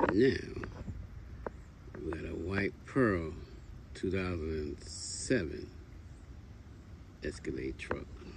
Now, we got a white Pearl 2007 Escalade truck.